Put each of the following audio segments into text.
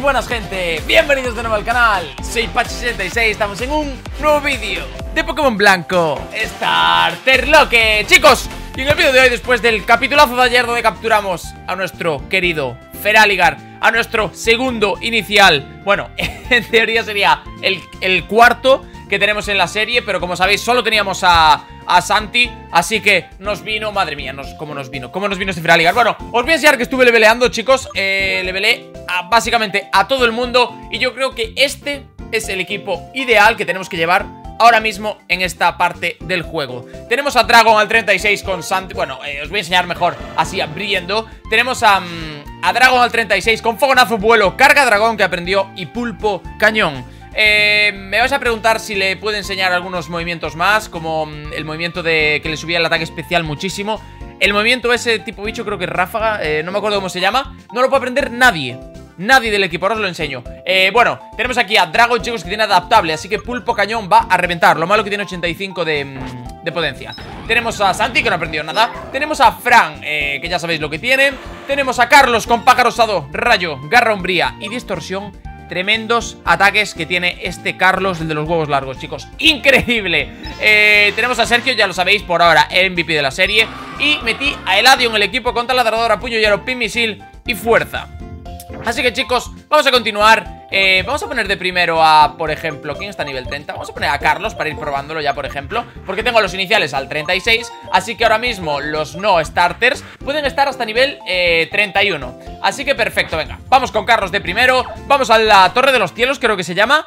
buenas gente, bienvenidos de nuevo al canal. Soy Pachi66, estamos en un nuevo vídeo de Pokémon Blanco Starter Loque. Chicos, y en el vídeo de hoy, después del capitulazo de ayer donde capturamos a nuestro querido Feraligatr, a nuestro segundo inicial, bueno, en teoría sería el cuarto que tenemos en la serie, pero como sabéis solo teníamos a Santi, así que nos vino, madre mía, ¿cómo nos vino este Feraligatr? Bueno, os voy a enseñar que estuve leveleando, chicos. Levelé básicamente a todo el mundo, y yo creo que este es el equipo ideal que tenemos que llevar ahora mismo en esta parte del juego. Tenemos a Dragon al 36 con Santi. Bueno, os voy a enseñar mejor así abriendo. Tenemos a Dragon al 36 con Fogonazo, Vuelo, Carga Dragón que aprendió y Pulpo Cañón. Me vais a preguntar si le puedo enseñar algunos movimientos más, como el movimiento de que le subía el ataque especial muchísimo. El movimiento ese tipo bicho, creo que es Ráfaga, no me acuerdo cómo se llama. No lo puede aprender nadie del equipo, ahora os lo enseño. Bueno, tenemos aquí a Dragon, chicos, que tiene adaptable, así que Pulpo Cañón va a reventar. Lo malo que tiene 85 de potencia. Tenemos a Santi, que no ha aprendido nada. Tenemos a Fran, que ya sabéis lo que tiene. Tenemos a Carlos con Pájaro Osado, Rayo, Garra Umbría y Distorsión. Tremendos ataques que tiene este Carlos, el de los huevos largos, chicos. ¡Increíble! Tenemos a Sergio, ya lo sabéis, por ahora el MVP de la serie. Y metí a Eladio en el equipo con Taladradora, Puño Hielo, Pin Misil y Fuerza. Así que, chicos, vamos a continuar. Vamos a poner de primero a, por ejemplo, ¿quién está a nivel 30? Vamos a poner a Carlos para ir probándolo ya, por ejemplo, porque tengo los iniciales al 36. Así que ahora mismo los no starters pueden estar hasta nivel 31. Así que perfecto, venga, vamos con Carlos de primero. Vamos a la Torre de los Cielos, creo que se llama,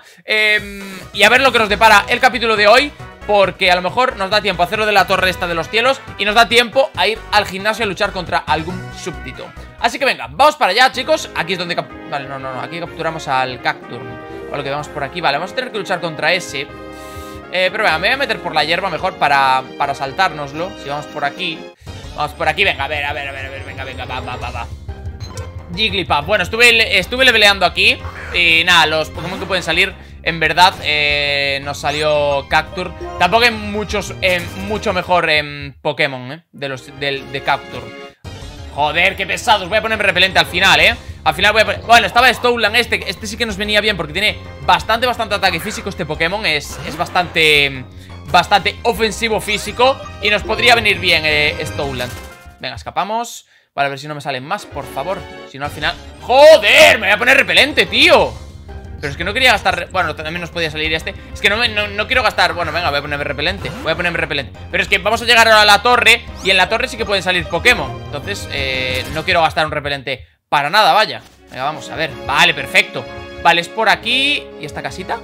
y a ver lo que nos depara el capítulo de hoy, porque a lo mejor nos da tiempo a hacerlo de la torre esta de los cielos y nos da tiempo a ir al gimnasio a luchar contra algún súbdito. Así que venga, vamos para allá, chicos. Aquí es donde... Vale, no, aquí capturamos al Cacturne. O lo que vamos por aquí, vale, vamos a tener que luchar contra ese. Pero venga, me voy a meter por la hierba mejor para saltárnoslo. Si vamos por aquí. Vamos por aquí, venga, a ver, venga, va. Jigglypuff, bueno, estuve leveleando aquí. Y nada, los Pokémon que pueden salir, en verdad, nos salió Cacturne. Tampoco hay mucho mejor Pokémon, de Cacturne. Joder, qué pesados. Voy a ponerme repelente al final, al final voy a poner... Bueno, estaba Stoutland, este sí que nos venía bien porque tiene bastante ataque físico. Este Pokémon es bastante ofensivo físico y nos podría venir bien Stoutland. Venga, escapamos. Vale, a ver si no me salen más, por favor. Si no, al final... ¡Joder! Me voy a poner repelente, tío. Pero es que no quería gastar... Bueno, también nos podía salir este. Es que no quiero gastar... Bueno, venga, voy a ponerme repelente. Pero es que vamos a llegar a la torre, y en la torre sí que pueden salir Pokémon. Entonces, no quiero gastar un repelente para nada, vaya. Venga, vamos a ver. Vale, perfecto. Vale, es por aquí. ¿Y esta casita?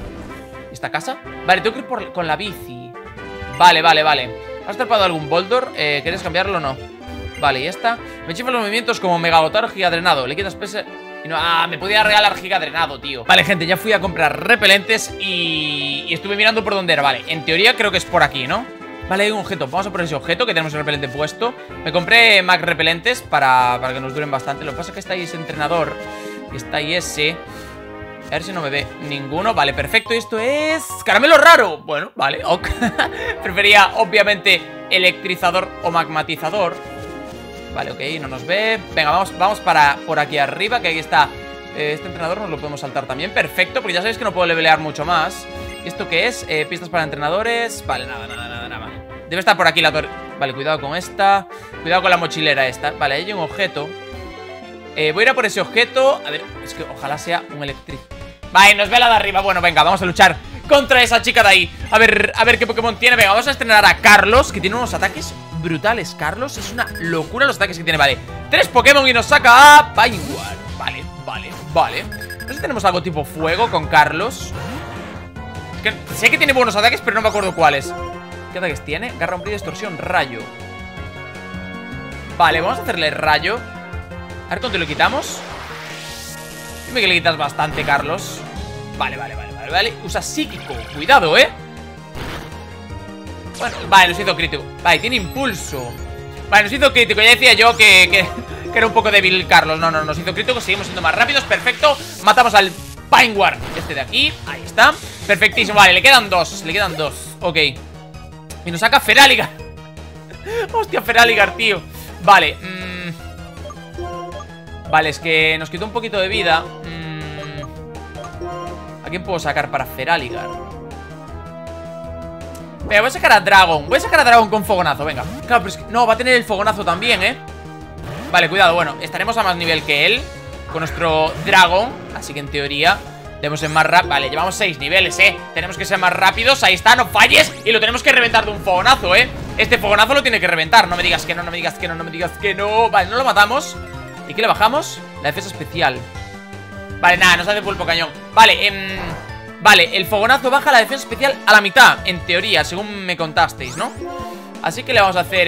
¿Y esta casa? Vale, tengo que ir con la bici. Vale. ¿Has atrapado algún Boldor? ¿Quieres cambiarlo o no? Vale, y esta. Me chifan los movimientos como Megabotar o Gigadrenado. Le quitas peso... Y no, me podía regalar Gigadrenado, tío. Vale, gente, ya fui a comprar repelentes y estuve mirando por dónde era. Vale, en teoría creo que es por aquí, ¿no? Vale, hay un objeto, vamos a por ese objeto que tenemos el repelente puesto. Me compré Mac repelentes para que nos duren bastante. Lo que pasa es que está ahí ese entrenador y está ahí ese. A ver si no me ve ninguno. Vale, perfecto, esto es... ¡Caramelo raro! Bueno, vale, ok. Prefería, obviamente, electrizador o magmatizador. Vale, ok, no nos ve. Venga, vamos por aquí arriba, que aquí está. Este entrenador nos lo podemos saltar también. Perfecto, porque ya sabéis que no puedo levelear mucho más. ¿Y esto qué es? Pistas para entrenadores. Vale, nada. Debe estar por aquí la torre. Vale, cuidado con esta. Cuidado con la mochilera esta. Vale, ahí hay un objeto. Voy a ir a por ese objeto. A ver, es que ojalá sea un electric. Vale, nos ve la de arriba. Bueno, venga, vamos a luchar contra esa chica de ahí. A ver qué Pokémon tiene. Venga, vamos a estrenar a Carlos, que tiene unos ataques brutales. Carlos, es una locura los ataques que tiene. Vale, 3 Pokémon y nos saca a Pineward. Vale. No sé si tenemos algo tipo fuego con Carlos. Es que sé que tiene buenos ataques, pero no me acuerdo cuáles. ¿Qué ataques tiene? Garra Umbría, Distorsión, Rayo. Vale, vamos a hacerle Rayo. A ver cuánto le quitamos. Dime que le quitas bastante, Carlos. Vale. Usa psíquico, cuidado, Bueno, vale, nos hizo crítico. Vale, tiene impulso. Vale, nos hizo crítico, ya decía yo que era un poco débil Carlos. No, nos hizo crítico, seguimos siendo más rápidos. Perfecto, matamos al Pineward, este de aquí, ahí está. Perfectísimo, vale, le quedan dos. Ok. Y nos saca Feraligatr. Hostia, Feraligatr, tío. Vale, Vale, es que nos quitó un poquito de vida. ¿A quién puedo sacar para Feraligar? Venga, voy a sacar a Dragon. Voy a sacar a Dragon con fogonazo, venga. Claro, pero es que... No, va a tener el fogonazo también, Vale, cuidado, bueno, estaremos a más nivel que él con nuestro Dragon, así que en teoría debemos ser más rápidos. Vale, llevamos 6 niveles, tenemos que ser más rápidos, ahí está, no falles. Y lo tenemos que reventar de un fogonazo, Este fogonazo lo tiene que reventar, no me digas que no, no me digas que no, no me digas que no. Vale, no lo matamos. ¿Y qué le bajamos? La defensa especial. Vale, nada, nos hace pulpo cañón. Vale, vale, el fogonazo baja la defensa especial a la mitad, en teoría, según me contasteis, ¿no? Así que le vamos a hacer,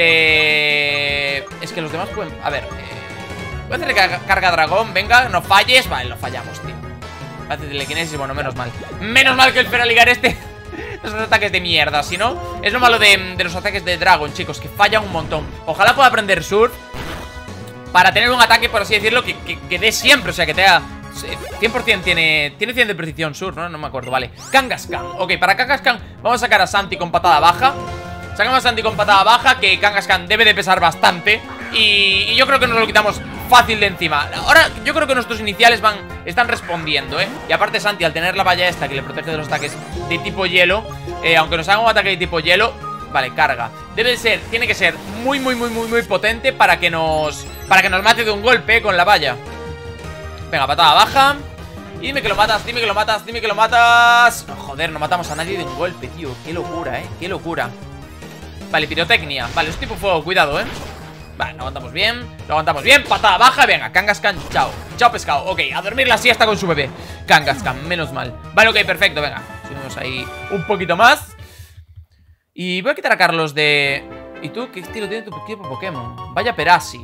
es que los demás pueden... A ver, voy a hacerle carga dragón, venga, no falles. Vale, lo fallamos, tío. Hace telequinesis, bueno, menos mal. Menos mal que el Feraligar esos ataques de mierda, si no, es lo malo de los ataques de Dragon, chicos, que fallan un montón. Ojalá pueda aprender Surf para tener un ataque, por así decirlo, que dé siempre, o sea, que te haga 100%. Tiene 100 de precisión Surf, ¿no? No me acuerdo, vale. Kangaskhan, ok, para Kangaskhan vamos a sacar a Santi con patada baja. Sacamos a Santi con patada baja, que Kangaskhan debe de pesar bastante. Y yo creo que nos lo quitamos fácil de encima. Ahora yo creo que nuestros iniciales están respondiendo, Y aparte Santi, al tener la valla esta que le protege de los ataques de tipo hielo, aunque nos haga un ataque de tipo hielo, vale, carga. Tiene que ser muy potente para que nos mate de un golpe con la valla. Venga, patada baja. Y dime que lo matas, dime que lo matas, dime que lo matas. No, joder, no matamos a nadie de un golpe, tío. Qué locura, qué locura. Vale, pirotecnia. Vale, es tipo fuego, cuidado, Vale, lo aguantamos bien. Lo aguantamos bien, patada baja, venga, Kangaskhan, chao. Chao, pescado, ok, a dormir la siesta con su bebé Kangaskhan, menos mal. Vale, ok, perfecto, venga. Subimos ahí un poquito más. Y voy a quitar a Carlos de... ¿Y tú? ¿Qué estilo tiene tu equipo Pokémon? Vaya Perasi.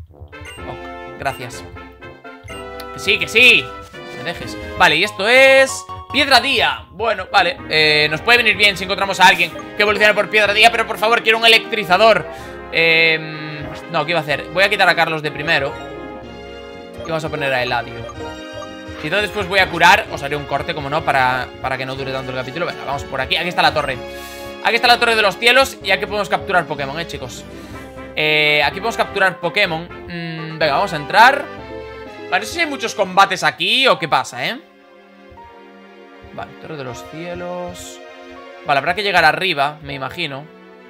Oh, gracias. Que sí, que sí. Me dejes. Vale, y esto es... Piedra Día. Bueno, vale, nos puede venir bien si encontramos a alguien que evolucione por Piedra Día, pero por favor, quiero un electrizador. No, ¿qué iba a hacer? Voy a quitar a Carlos de primero y vamos a poner a Eladio. Si no, después voy a curar. Os haré un corte, como no, para que no dure tanto el capítulo. Venga, vamos por aquí. Aquí está la torre. Aquí está la torre de los cielos. Y aquí podemos capturar Pokémon, chicos. Aquí podemos capturar Pokémon. Venga, vamos a entrar. Vale, no sé si hay muchos combates aquí o qué pasa, Vale, torre de los cielos. Vale, habrá que llegar arriba, me imagino.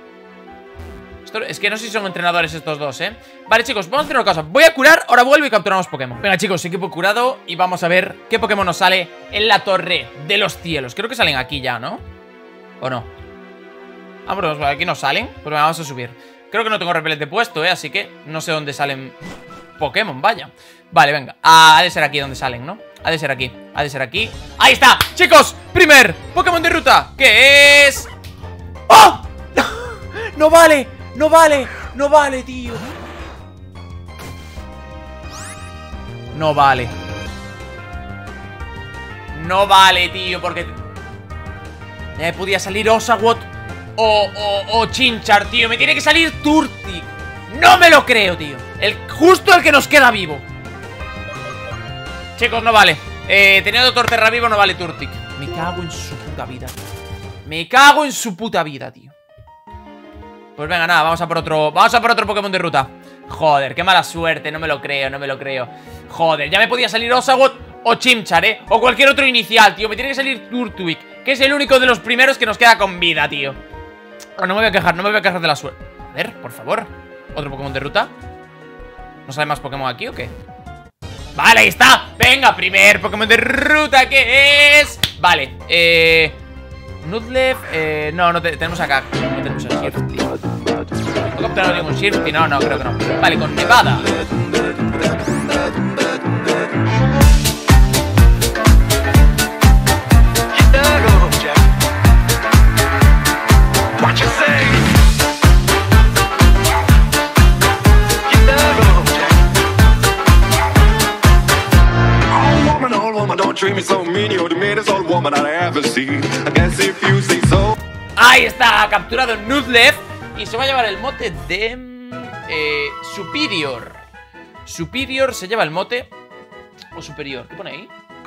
Es que no sé si son entrenadores estos dos, Vale, chicos, vamos a hacer una cosa. Voy a curar, ahora vuelvo y capturamos Pokémon. Venga, chicos, equipo curado. Y vamos a ver qué Pokémon nos sale en la torre de los cielos. Creo que salen aquí ya, ¿no? ¿O no? Ah, bueno, aquí no salen. Pues venga, vamos a subir. Creo que no tengo repelente puesto, así que no sé dónde salen Pokémon, vaya. Vale, venga, ha de ser aquí donde salen, ¿no? Ha de ser aquí, ha de ser aquí. ¡Ahí está! Chicos, primer Pokémon de ruta, que es... ¡Oh! ¡No vale! ¡No vale! ¡No vale, tío! No vale. No vale, tío, porque... podía salir Oshawott o Chinchar, tío. Me tiene que salir Turtwig. No me lo creo, tío. Justo el que nos queda vivo. Chicos, no vale. Teniendo Torterra vivo no vale Turtwig. Me cago en su puta vida. Me cago en su puta vida, tío. Pues venga, nada, vamos a por otro Pokémon de ruta. Joder, qué mala suerte, no me lo creo, no me lo creo. Joder, ya me podía salir Oshawott o Chimchar, o cualquier otro inicial, tío. Me tiene que salir Turtwig, que es el único de los primeros que nos queda con vida, tío. No me voy a quejar, no me voy a quejar de la suerte. A ver, por favor, otro Pokémon de ruta. ¿No sale más Pokémon aquí o qué? Vale, ahí está. Venga, primer Pokémon de ruta, ¿qué es? Vale, Nuzleaf, no, tenemos acá. No tenemos el Shifty. ¿No capturado ningún Shifty? No, creo que no. Vale, con Nevada. Ahí está, capturado Nuzleaf. Y se va a llevar el mote de Superior. Superior se lleva el mote. O superior, ¿qué pone ahí?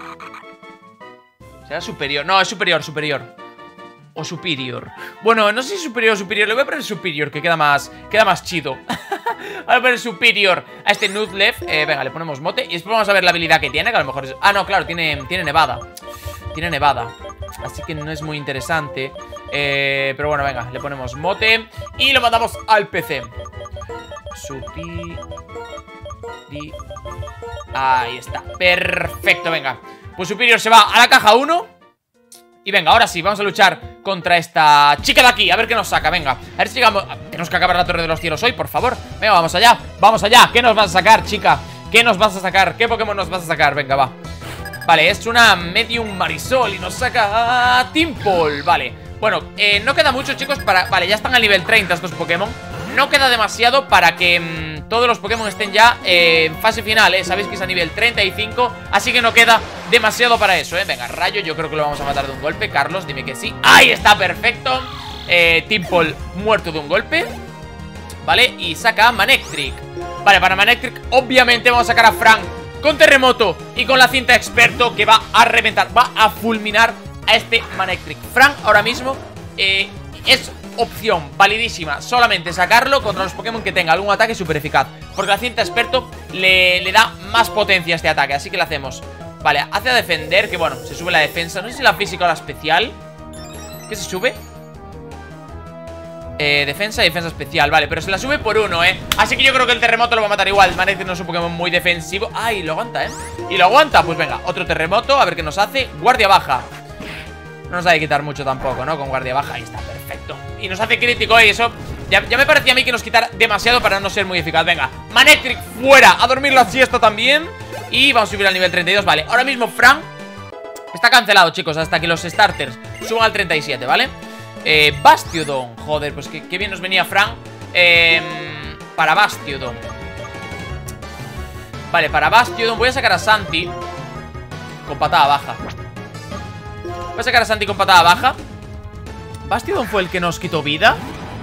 ¿Será superior? No, es superior. O superior. Bueno, no sé si superior o superior. Le voy a poner superior, que queda más chido. Voy a poner superior a este Nuzleaf. Venga, le ponemos mote. Y después vamos a ver la habilidad que tiene, que a lo mejor es... Ah, no, claro, tiene nevada. tiene nevada, así que no es muy interesante. Pero bueno, venga, le ponemos mote y lo mandamos al PC. Ahí está, perfecto, venga. Pues Superior se va a la caja 1. Y venga, ahora sí, vamos a luchar contra esta chica de aquí. A ver qué nos saca, venga. A ver si llegamos. Tenemos que acabar la Torre de los Cielos hoy, por favor. Venga, vamos allá, vamos allá. ¿Qué nos vas a sacar, chica? ¿Qué nos vas a sacar? ¿Qué Pokémon nos vas a sacar? Venga, va. Vale, es una Medium Marisol y nos saca a Timpol. Vale, bueno, no queda mucho, chicos, para... Vale, ya están al nivel 30 estos Pokémon. No queda demasiado para que todos los Pokémon estén ya en fase final, sabéis que es a nivel 35, así que no queda demasiado para eso, Venga, Rayo, yo creo que lo vamos a matar de un golpe. Carlos, dime que sí. ¡Ahí está, perfecto! Timpol muerto de un golpe. Vale, y saca a Manectric. Vale, para Manectric obviamente vamos a sacar a Frank con Terremoto y con la cinta experto, que va a reventar, va a fulminar a este Manectric. Frank ahora mismo es opción validísima solamente sacarlo contra los Pokémon que tenga algún ataque súper eficaz, porque la cinta experto le da más potencia a este ataque, así que le hacemos. Vale, hace a defender, que bueno, se sube la defensa. No sé si la física o la especial. ¿Qué se sube? Defensa y defensa especial, vale, pero se la sube por 1, así que yo creo que el terremoto lo va a matar igual. Manectric no es un Pokémon muy defensivo. ¡Ay! Lo aguanta, y lo aguanta, pues venga, otro terremoto, a ver qué nos hace. Guardia baja. No nos hay que quitar mucho tampoco, ¿no? Con guardia baja, ahí está, perfecto. Y nos hace crítico, y eso ya me parecía a mí que nos quitara demasiado para no ser muy eficaz. Venga, Manectric fuera, a dormir la siesta también. Y vamos a subir al nivel 32, vale. Ahora mismo Frank está cancelado, chicos, hasta que los starters suban al 37, ¿vale? Bastiodon, joder, pues qué bien nos venía Frank para Bastiodon. Vale, para Bastiodon voy a sacar a Santi con patada baja. Voy a sacar a Santi con patada baja. ¿Bastiodon fue el que nos quitó vida?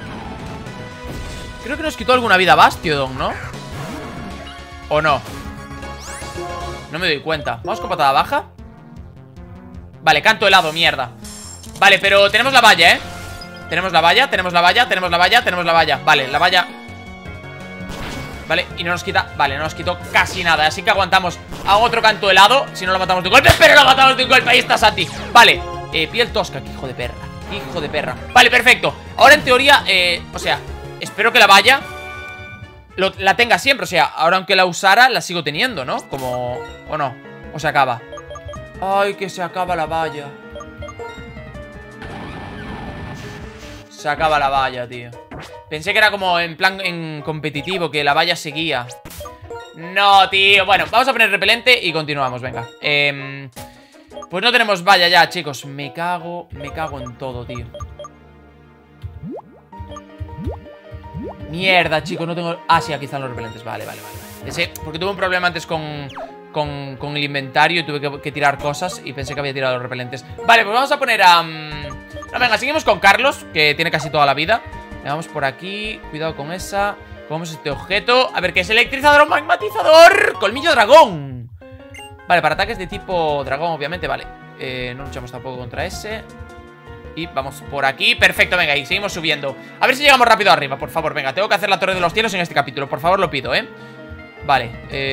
Creo que nos quitó alguna vida Bastiodon, ¿no? ¿O no? No me doy cuenta. Vamos con patada baja. Vale, canto helado, mierda. Vale, pero tenemos la valla, Tenemos la valla, tenemos la valla, tenemos la valla, tenemos la valla. Vale, la valla. Vale, y no nos quita. Vale, no nos quitó casi nada, así que aguantamos a otro canto helado. Si no lo matamos de un golpe, pero lo matamos de un golpe. Ahí está Santi. Vale, piel tosca, que hijo de perra. Hijo de perra. Vale, perfecto. Ahora en teoría, o sea, espero que la valla la tenga siempre. O sea, ahora aunque la usara, la sigo teniendo, ¿no? Como... ¿O no? ¿O se acaba? Ay, que se acaba la valla. Se acaba la valla, tío. Pensé que era como en plan en competitivo, que la valla seguía. No, tío. Bueno, vamos a poner repelente y continuamos, venga. Pues no tenemos valla ya, chicos. Me cago en todo, tío. Mierda, chicos, no tengo... Ah, sí, aquí están los repelentes, vale. Porque tuve un problema antes con el inventario y tuve que tirar cosas y pensé que había tirado los repelentes. Vale, pues vamos a poner a... No, venga, seguimos con Carlos, que tiene casi toda la vida. Vamos por aquí, cuidado con esa. Cogemos este objeto, a ver qué es. Electrizador o magmatizador. Colmillo dragón. Vale, para ataques de tipo dragón, obviamente, vale. No luchamos tampoco contra ese. Y vamos por aquí, perfecto, venga, y seguimos subiendo. A ver si llegamos rápido arriba, por favor, venga. Tengo que hacer la Torre de los Cielos en este capítulo, por favor, lo pido, Vale,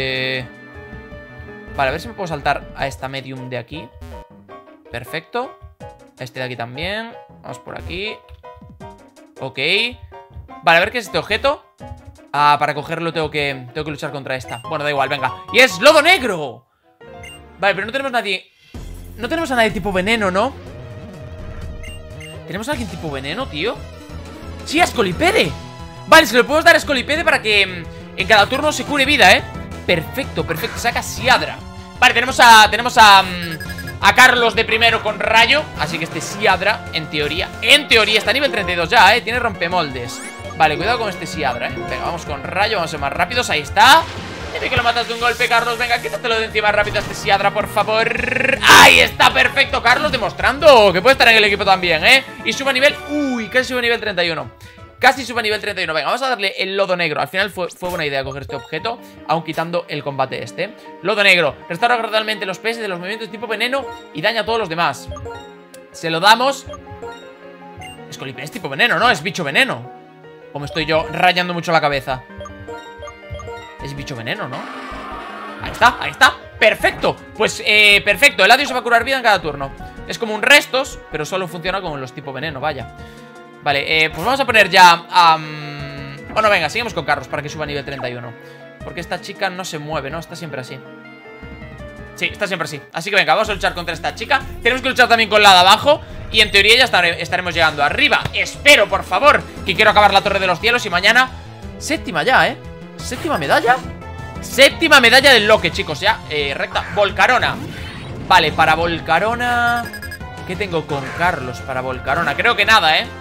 vale, a ver si me puedo saltar a esta medium de aquí. Perfecto. Este de aquí también. Vamos por aquí. Ok. Vale, a ver qué es este objeto. Ah, para cogerlo tengo que luchar contra esta. Bueno, da igual, venga. ¡Y es lodo negro! Vale, pero no tenemos nadie. No tenemos a nadie tipo veneno, ¿no? ¿Tenemos a alguien tipo veneno, tío? ¡Sí, a Scolipede! Vale, se lo podemos dar a Scolipede para que en cada turno se cure vida, Perfecto, perfecto, saca Siadra. Vale, tenemos a Carlos de primero con rayo. Así que este Siadra, en teoría está a nivel 32 ya, tiene rompemoldes. Vale, cuidado con este Siadra, Venga, vamos con rayo, vamos a ser más rápidos, ahí está. Dime que lo matas de un golpe, Carlos, venga, quítatelo de encima rápido a este Siadra, por favor. Ahí está, perfecto, Carlos, demostrando que puede estar en el equipo también, Y sube a nivel, uy, casi sube a nivel 31. Casi sube a nivel 31, venga, vamos a darle el lodo negro. Al final fue buena idea coger este objeto, aun quitando el combate este. Lodo negro, restaura gradualmente los PS de los movimientos tipo veneno y daña a todos los demás. Se lo damos. Scolipede es tipo veneno, ¿no? Es bicho veneno. O me estoy yo rayando mucho la cabeza. Es bicho veneno, ¿no? Ahí está, perfecto. Pues perfecto, el Eladio se va a curar vida en cada turno. Es como un restos, pero solo funciona con los tipo veneno, vaya. Vale, pues vamos a poner ya bueno, venga, seguimos con Carlos para que suba a nivel 31. Porque esta chica no se mueve, ¿no? Está siempre así. Sí, está siempre así. Así que venga, vamos a luchar contra esta chica. Tenemos que luchar también con la de abajo. Y en teoría ya estaremos llegando arriba. Espero, por favor, que quiero acabar la Torre de los Cielos. Y mañana, séptima ya, ¿eh? Séptima medalla. Séptima medalla del Loque, chicos, ya, recta. Volcarona. Vale, para Volcarona, ¿qué tengo con Carlos para Volcarona? Creo que nada, ¿eh?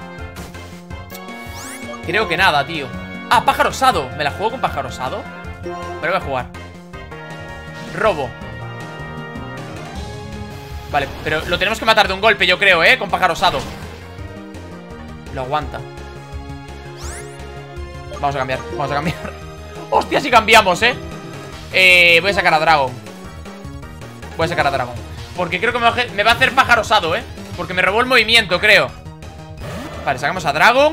Creo que nada, tío. Ah, pájaro osado. ¿Me la juego con pájaro osado? Pero voy a jugar. Robo. Vale, pero lo tenemos que matar de un golpe, yo creo, con pájaro osado. Lo aguanta. Vamos a cambiar, vamos a cambiar. Hostia, si cambiamos, voy a sacar a Dragon. Voy a sacar a Dragon porque creo que me va a hacer pájaro osado, porque me robó el movimiento, creo. Vale, sacamos a Dragon.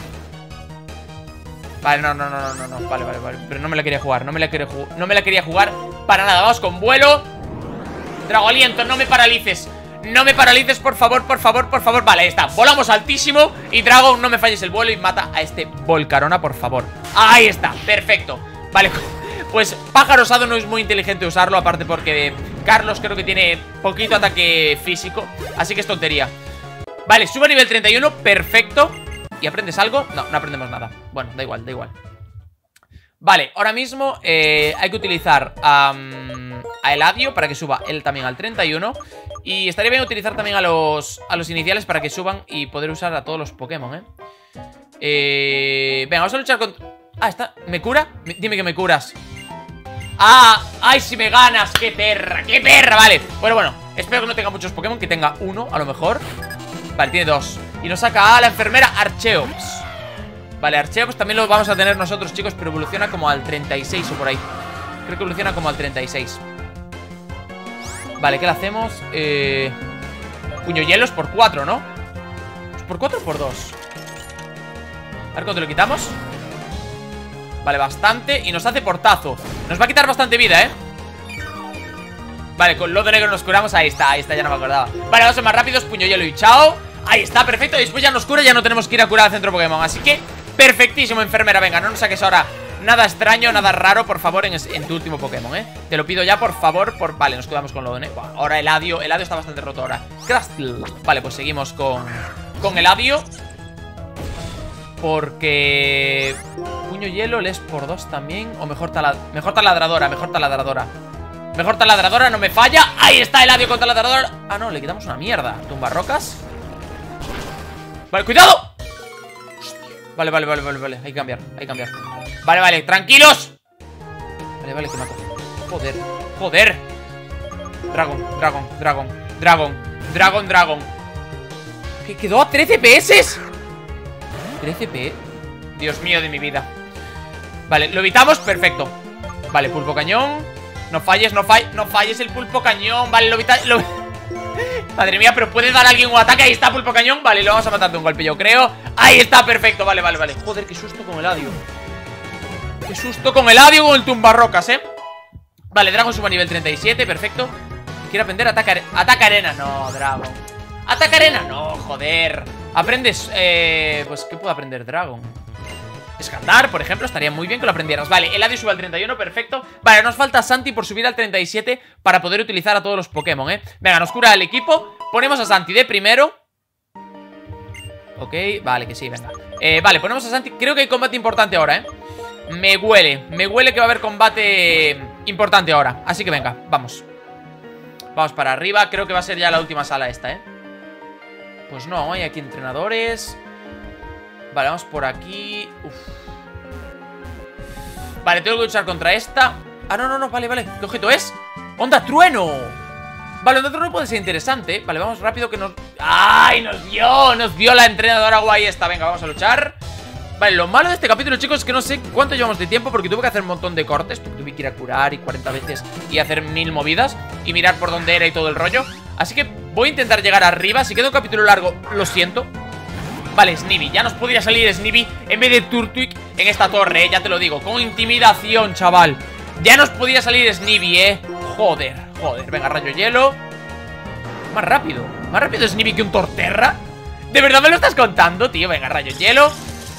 Vale, no. Vale. Pero no me la quería jugar, no me la quería jugar para nada. Vamos con vuelo. Drago aliento, no me paralices. No me paralices, por favor. Vale, ahí está, volamos altísimo. Y Dragon, no me falles el vuelo y mata a este Volcarona, por favor. Ahí está, perfecto. Vale, pues pájaro osado no es muy inteligente usarlo. Aparte porque Carlos creo que tiene poquito ataque físico, así que es tontería. Vale, sube a nivel 31, perfecto. ¿Y aprendes algo? No, no aprendemos nada. Bueno, da igual. Vale, ahora mismo hay que utilizar a Eladio para que suba él también al 31. Y estaría bien utilizar también a los iniciales para que suban y poder usar a todos los Pokémon, venga, vamos a luchar con... Ah, está... ¿Me cura? Dime que me curas. ¡Ah! ¡Ay, si me ganas! ¡Qué perra! ¡Qué perra! Vale, bueno, espero que no tenga muchos Pokémon, que tenga uno a lo mejor. Vale, tiene dos. Y nos saca a la enfermera Archeops. Vale, Archeops también lo vamos a tener nosotros, chicos, pero evoluciona como al 36 o por ahí. Creo que evoluciona como al 36. Vale, ¿qué le hacemos? Puño hielos por 4, ¿no? ¿Por 4 o por 2? A ver cuánto le quitamos. Vale, bastante. Y nos hace portazo. Nos va a quitar bastante vida, Vale, con lodo negro nos curamos. Ahí está, ya no me acordaba. Vale, vamos a ser más rápidos, puño hielo y chao. Ahí está, perfecto, y después ya nos cura. Ya no tenemos que ir a curar al centro Pokémon. Así que, perfectísimo, enfermera. Venga, no nos saques ahora nada extraño, nada raro, por favor, en tu último Pokémon, Te lo pido ya, por favor, Vale, nos curamos con lodo negro. Ahora Eladio está bastante roto ahora. Crustle. Vale, pues seguimos con Eladio. Porque... Puño hielo, les por 2 también. O mejor taladradora. Mejor taladradora, no me falla. Ahí está Eladio con taladradora. Ah, no, le quitamos una mierda. Tumbarrocas. Vale, cuidado. Vale, hay que cambiar. Vale, tranquilos. Vale, que mato. Joder. Dragon. ¿Qué quedó a 13 PS? 13 PS. Dios mío de mi vida. Vale, lo evitamos, perfecto. Vale, pulpo cañón. No falles el pulpo cañón. Vale, lo evitamos. Madre mía, pero puede dar a alguien un ataque. Ahí está, pulpo cañón. Vale, lo vamos a matar de un golpe, yo creo. Ahí está, perfecto, vale. Joder, qué susto con Eladio. Qué susto con Eladio con el tumbarrocas, Vale, Dragon sube a nivel 37, perfecto. Quiero aprender ataque arena. No, Dragon. Ataque arena, no, joder. Aprendes, pues, ¿qué puedo aprender, Dragon? Escandar, por ejemplo, estaría muy bien que lo aprendieras. Vale, Eladio sube al 31, perfecto. Vale, nos falta Santi por subir al 37 para poder utilizar a todos los Pokémon, Venga, nos cura el equipo. Ponemos a Santi de primero. Ok, vale, que sí, venga. Vale, ponemos a Santi. Creo que hay combate importante ahora, Me huele que va a haber combate importante ahora. Así que venga, vamos. Vamos para arriba, creo que va a ser ya la última sala esta, Pues no, hay aquí entrenadores. Vale, vamos por aquí. Vale, tengo que luchar contra esta. Ah, no, vale. ¿Qué objeto es? ¡Onda trueno! Vale, onda trueno puede ser interesante. Vale, vamos rápido que nos... ¡Ay! Nos dio la entrenadora guay esta. Venga, vamos a luchar. Vale, lo malo de este capítulo, chicos, es que no sé cuánto llevamos de tiempo, porque tuve que hacer un montón de cortes, porque tuve que ir a curar y 40 veces y hacer 1000 movidas y mirar por dónde era y todo el rollo. Así que voy a intentar llegar arriba. Si queda un capítulo largo, lo siento. Vale, Snivy, ya nos podría salir Snivy en vez de Turtwig en esta torre, ya te lo digo. Con intimidación, chaval. Ya nos podía salir Snivy, Joder, venga, rayo hielo. Más rápido. Más rápido es Snivy que un Torterra. ¿De verdad me lo estás contando, tío? Venga, rayo hielo.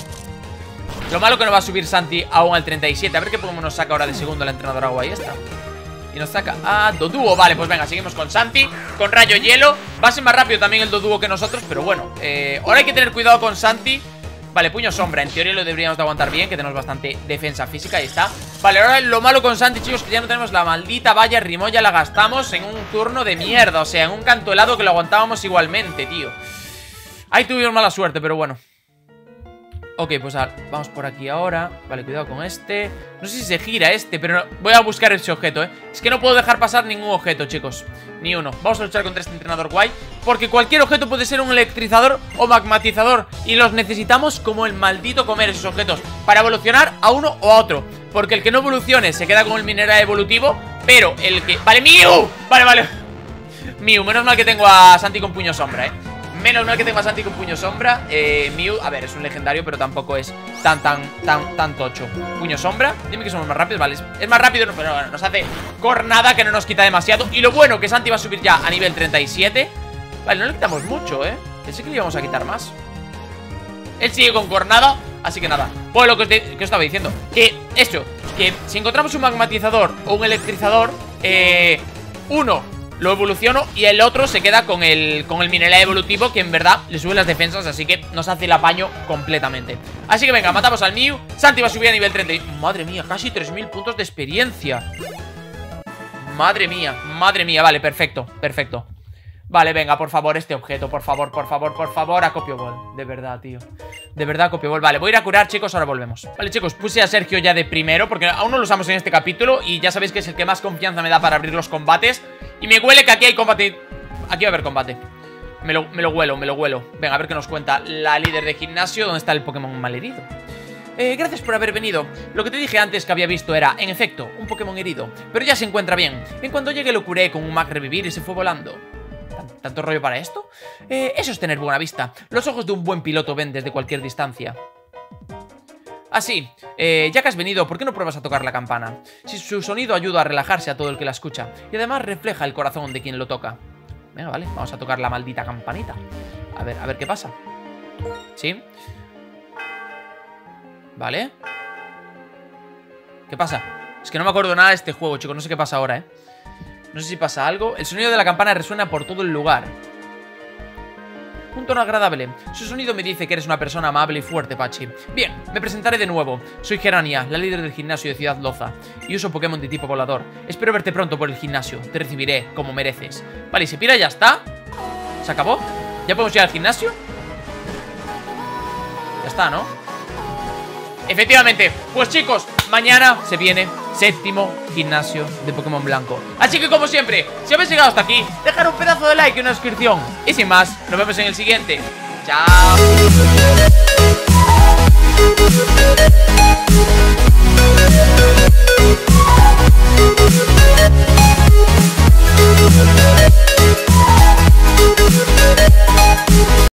Lo malo que no va a subir Santi aún al 37. A ver qué Pokémon nos saca ahora de segundo el entrenador agua. Ahí está. Y nos saca a Doduo. Vale, pues venga, seguimos con Santi, con rayo hielo. Va a ser más rápido también el Doduo que nosotros, pero bueno, ahora hay que tener cuidado con Santi. Vale, puño sombra, en teoría lo deberíamos de aguantar bien, que tenemos bastante defensa física, ahí está. Vale, ahora lo malo con Santi, chicos, que ya no tenemos la maldita valla Rimoya. La gastamos en un turno de mierda, o sea, en un canto helado que lo aguantábamos igualmente, tío. Ahí tuvimos mala suerte, pero bueno. Ok, pues vamos por aquí ahora. Vale, cuidado con este. No sé si se gira este, pero no, voy a buscar ese objeto, Es que no puedo dejar pasar ningún objeto, chicos. Ni uno. Vamos a luchar contra este entrenador guay, porque cualquier objeto puede ser un electrizador o magmatizador, y los necesitamos como el maldito comer esos objetos para evolucionar a uno o a otro. Porque el que no evolucione se queda con el mineral evolutivo, pero el que... ¡Vale, Mew! Vale. Mew, menos mal que tengo a Santi con puño sombra, Menos mal que tengo a Santi con puño sombra. Mew, a ver, es un legendario, pero tampoco es tan tocho. Puño sombra, dime que somos más rápidos. Vale, es más rápido, pero bueno, nos hace cornada, que no nos quita demasiado. Y lo bueno, que Santi va a subir ya a nivel 37. Vale, no le quitamos mucho, Pensé que le íbamos a quitar más. Él sigue con cornada, así que nada. Pues lo que os estaba diciendo, que esto, que si encontramos un magmatizador o un electrizador, uno lo evoluciono y el otro se queda con el mineral evolutivo, que en verdad le sube las defensas, así que nos hace el apaño completamente. Así que venga, matamos al Mew. Santi va a subir a nivel 30. Madre mía, casi 3000 puntos de experiencia. Madre mía, vale, perfecto. Vale, venga, por favor, este objeto, por favor, acopio ball. De verdad, tío. De verdad, acopio ball. Vale, voy a ir a curar, chicos, ahora volvemos. Vale, chicos, puse a Sergio ya de primero, porque aún no lo usamos en este capítulo, y ya sabéis que es el que más confianza me da para abrir los combates. Y me huele que aquí hay combate. Aquí va a haber combate. Me lo huelo. Venga, a ver qué nos cuenta la líder de gimnasio. ¿Dónde está el Pokémon malherido? Gracias por haber venido. Lo que te dije antes que había visto era, en efecto, un Pokémon herido, pero ya se encuentra bien. En cuanto llegue lo curé con un Mag Revivir y se fue volando. ¿Tanto rollo para esto? Eso es tener buena vista. Los ojos de un buen piloto ven desde cualquier distancia. Así, ya que has venido, ¿por qué no pruebas a tocar la campana? Si su sonido ayuda a relajarse a todo el que la escucha, y además refleja el corazón de quien lo toca. Venga, vale, vamos a tocar la maldita campanita. A ver qué pasa. ¿Sí? Vale. ¿Qué pasa? Es que no me acuerdo nada de este juego, chicos, no sé qué pasa ahora, No sé si pasa algo. El sonido de la campana resuena por todo el lugar. Un tono agradable. Su sonido me dice que eres una persona amable y fuerte, Pachi. Bien, me presentaré de nuevo. Soy Gerania, la líder del gimnasio de Ciudad Loza, y uso Pokémon de tipo volador. Espero verte pronto por el gimnasio. Te recibiré como mereces. Vale, y se pira, ya está. ¿Se acabó? ¿Ya podemos ir al gimnasio? Ya está, ¿no? Efectivamente. Pues chicos, mañana se viene séptimo gimnasio de Pokémon Blanco. Así que como siempre, si habéis llegado hasta aquí, dejar un pedazo de like y una suscripción. Y sin más, nos vemos en el siguiente. Chao.